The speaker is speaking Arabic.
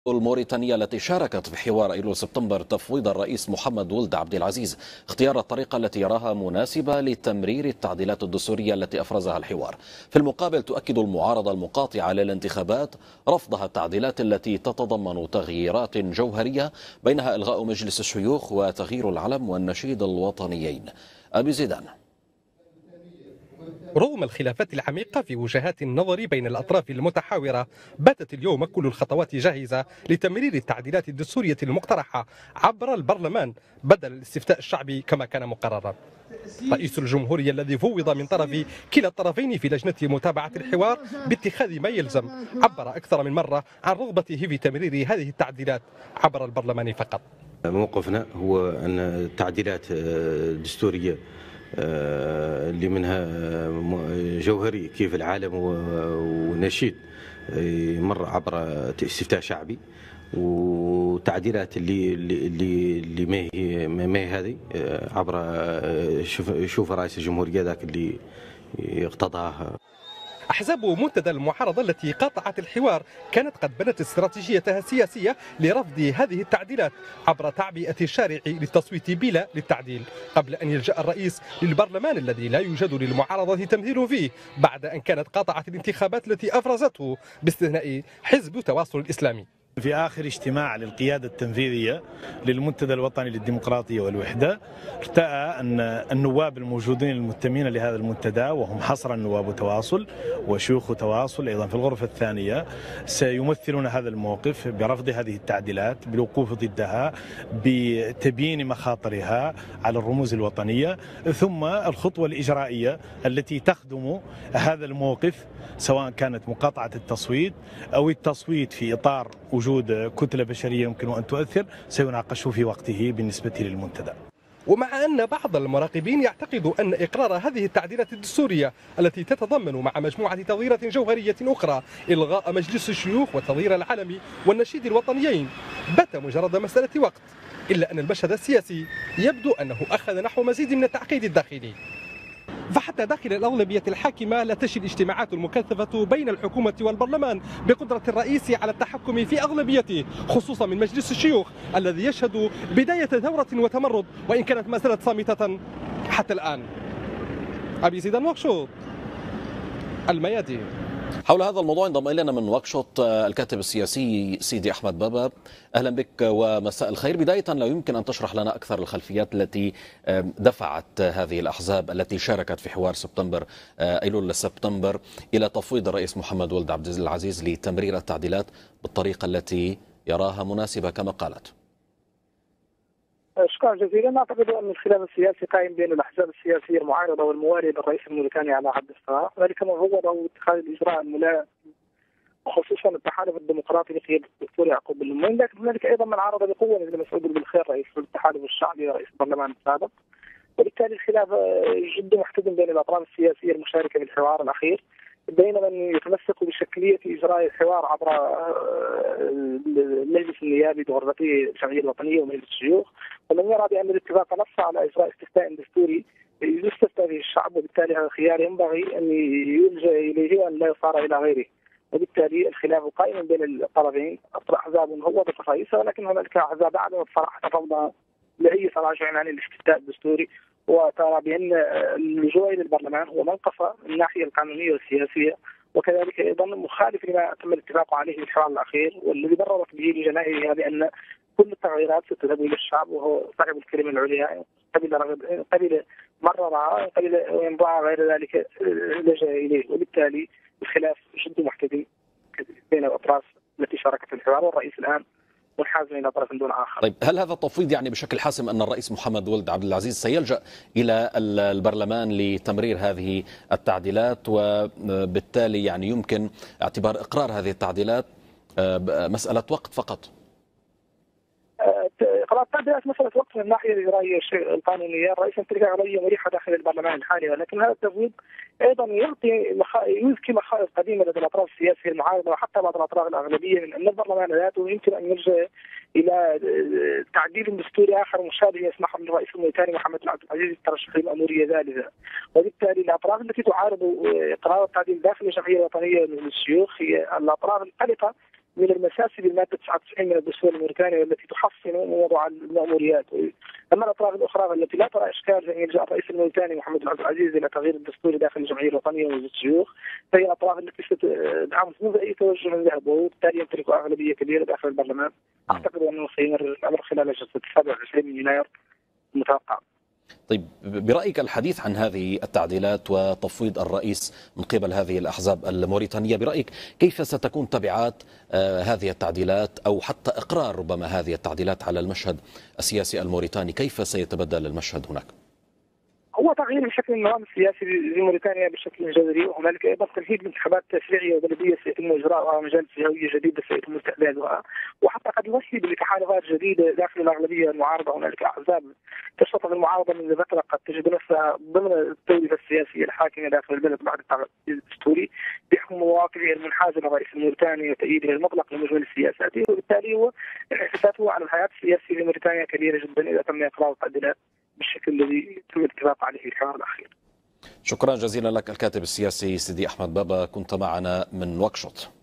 الموريتانية التي شاركت في حوار أيلول سبتمبر تفويض الرئيس محمد ولد عبد العزيز اختيار الطريقة التي يراها مناسبة لتمرير التعديلات الدستورية التي أفرزها الحوار. في المقابل تؤكد المعارضة المقاطعة للانتخابات رفضها التعديلات التي تتضمن تغييرات جوهرية بينها إلغاء مجلس الشيوخ وتغيير العلم والنشيد الوطنيين. أبي زيدان. رغم الخلافات العميقة في وجهات النظر بين الأطراف المتحاورة، باتت اليوم كل الخطوات جاهزة لتمرير التعديلات الدستورية المقترحة عبر البرلمان بدل الاستفتاء الشعبي كما كان مقررا. رئيس الجمهورية الذي فوض من طرف كلا الطرفين في لجنة متابعة الحوار باتخاذ ما يلزم عبر أكثر من مرة عن رغبته في تمرير هذه التعديلات عبر البرلمان فقط. موقفنا هو أن التعديلات الدستورية اللي منها جوهري كيف العالم ونشيد مر عبر استفتاء شعبي، وتعديلات اللي ما هي هذه عبر شوف رئيس الجمهورية ذاك اللي اقتضاها. أحزاب منتدى المعارضة التي قاطعت الحوار كانت قد بنت استراتيجيتها السياسية لرفض هذه التعديلات عبر تعبئة الشارع للتصويت بلا للتعديل، قبل أن يلجأ الرئيس للبرلمان الذي لا يوجد للمعارضة تمثيل فيه بعد أن كانت قاطعت الانتخابات التي أفرزته باستثناء حزب تواصل الإسلامي. في آخر اجتماع للقيادة التنفيذية للمنتدى الوطني للديمقراطية والوحدة ارتأى أن النواب الموجودين المنتمين لهذا المنتدى، وهم حصرا نواب تواصل وشيوخ تواصل أيضا في الغرفة الثانية، سيمثلون هذا الموقف برفض هذه التعديلات، بالوقوف ضدها، بتبيين مخاطرها على الرموز الوطنية، ثم الخطوة الإجرائية التي تخدم هذا الموقف سواء كانت مقاطعة التصويت أو التصويت في إطار وجود كتلة بشرية يمكن أن تؤثر، سيناقش في وقته بالنسبة للمنتدى. ومع أن بعض المراقبين يعتقدوا أن إقرار هذه التعديلات الدستورية التي تتضمن مع مجموعة تغييرات جوهرية أخرى إلغاء مجلس الشيوخ وتغيير العلم والنشيد الوطنيين بات مجرد مسألة وقت، إلا أن المشهد السياسي يبدو أنه أخذ نحو مزيد من التعقيد الداخلي. فحتى داخل الأغلبية الحاكمة لا تشي الاجتماعات المكثفة بين الحكومة والبرلمان بقدرة الرئيس على التحكم في أغلبيته، خصوصا من مجلس الشيوخ الذي يشهد بداية ثورة وتمرد وإن كانت ما زالت صامتة حتى الآن. أبي زيدان، نواكشوط، الميادين. حول هذا الموضوع انضم الينا من نواكشوط الكاتب السياسي سيدي احمد بابا. اهلا بك ومساء الخير. بدايه لو يمكن ان تشرح لنا اكثر الخلفيات التي دفعت هذه الاحزاب التي شاركت في حوار سبتمبر ايلول سبتمبر الى تفويض الرئيس محمد ولد عبد العزيز لتمرير التعديلات بالطريقه التي يراها مناسبه كما قالت. شكرا جزيلا. اعتقد ان الخلاف السياسي قائم بين الاحزاب السياسيه المعارضه والمواليه للرئيس الموريتاني على حد السواء، ذلك ما هو اتخاذ الاجراء الملائم خصوصا التحالف الديمقراطي لقياده الدكتور يعقوب الموين، لكن هنالك ايضا من عارض بقوه مثل مسعود بالخير رئيس التحالف الشعبي ورئيس البرلمان السابق، وبالتالي الخلاف جدا محتدم بين الاطراف السياسيه المشاركه في الحوار الاخير، بين من يتمسك بشكليه اجراء الحوار عبر المجلس النيابي بغرفته الجمعيه الوطنيه ومجلس الشيوخ، ومن يرى بان الاتفاق نص على اجراء استفتاء دستوري يستفتى به الشعب، وبالتالي هذا الخيار ينبغي ان يلجا اليه وان لا يصار الى غيره. وبالتالي الخلاف قائم بين الطرفين، احزاب هو رئيسها، ولكن هناك احزاب اعلنت صراحه رفضها لاي تراجع عن الاستفتاء الدستوري، وترى بان اللجوء الى البرلمان هو منقصه من الناحيه القانونيه والسياسيه، وكذلك ايضا مخالف لما تم الاتفاق عليه في الحوار الاخير، والذي بررت به لجماهيرها بان كل التغييرات ستذهب الى الشعب وهو صاحب الكلمه العليا، قبل مررها قبل وينبع غير ذلك لجا اليه. وبالتالي الخلاف جد محتدم بين الاطراف التي شاركت في الحوار، والرئيس الان منحاز الى طرف دون اخر. طيب، هل هذا التفويض يعني بشكل حاسم ان الرئيس محمد ولد عبد العزيز سيلجأ الى البرلمان لتمرير هذه التعديلات، وبالتالي يعني يمكن اعتبار اقرار هذه التعديلات مسألة وقت فقط؟ قرار التعديلات مسألة وقت من الناحية الإجرائية القانونية، الرئيس يمتلك أغلبية مريحة داخل البرلمان الحالي، ولكن هذا التفويض أيضا يذكي مخاوف قديمة لدى الأطراف السياسية المعارضة وحتى بعض الأطراف الأغلبية من أن البرلمان ذاته يمكن أن يلجأ إلى تعديل دستوري آخر مشابه يسمح للرئيس الموريتاني محمد عبد العزيز الترشح للمأمورية ذلك. وبالتالي الأطراف التي تعارض إقرار التعديل داخل الجمعية الوطنية من الشيوخ هي الأطراف القلقة من المساسي بالماده 99 من الدستور الموريتاني والتي تحصن وضع المأموريات. اما الاطراف الاخرى التي لا ترى اشكال في ان يلجا الرئيس الموريتاني محمد عبد العزيز الى تغيير الدستور داخل الجمعيه الوطنيه ومجلس الشيوخ، فهي الاطراف التي ستدعم منذ اي توجه من ذهب، وبالتالي يمتلك اغلبيه كبيره داخل البرلمان. اعتقد انه سيمر الامر خلال جلسه 27 من يناير المتوقع. طيب، برأيك الحديث عن هذه التعديلات وتفويض الرئيس من قبل هذه الأحزاب الموريتانية، برأيك كيف ستكون تبعات هذه التعديلات أو حتى إقرار ربما هذه التعديلات على المشهد السياسي الموريتاني؟ كيف سيتبدل المشهد هناك؟ هو تغيير بشكل النظام السياسي في موريتانيا بشكل جذري، وهنالك ايضا تمهيد لانتخابات تشريعيه وبلديه سيتم اجراءها، مجالس هويه جديده سيتم استعدادها، وحتى قد يمهد لتحالفات جديده داخل الاغلبيه المعارضه. هنالك احزاب تشتغل في المعارضه منذ فتره قد تجد نفسها ضمن التوليفه السياسيه الحاكمه داخل البلد بعد التعديل الدستوري بحكم مواقفه المنحازه للرئيس الموريتاني وتأييده المطلق لمجمل السياسات، وبالتالي هو انعكاساته على الحياه السياسيه في موريتانيا كبيره جدا اذا تم اقرار التعديلات بالشكل الذي تم الاتفاق عليه في الحوار الأخير. شكرا جزيلا لك الكاتب السياسي سيدي أحمد بابا، كنت معنا من نواكشوط.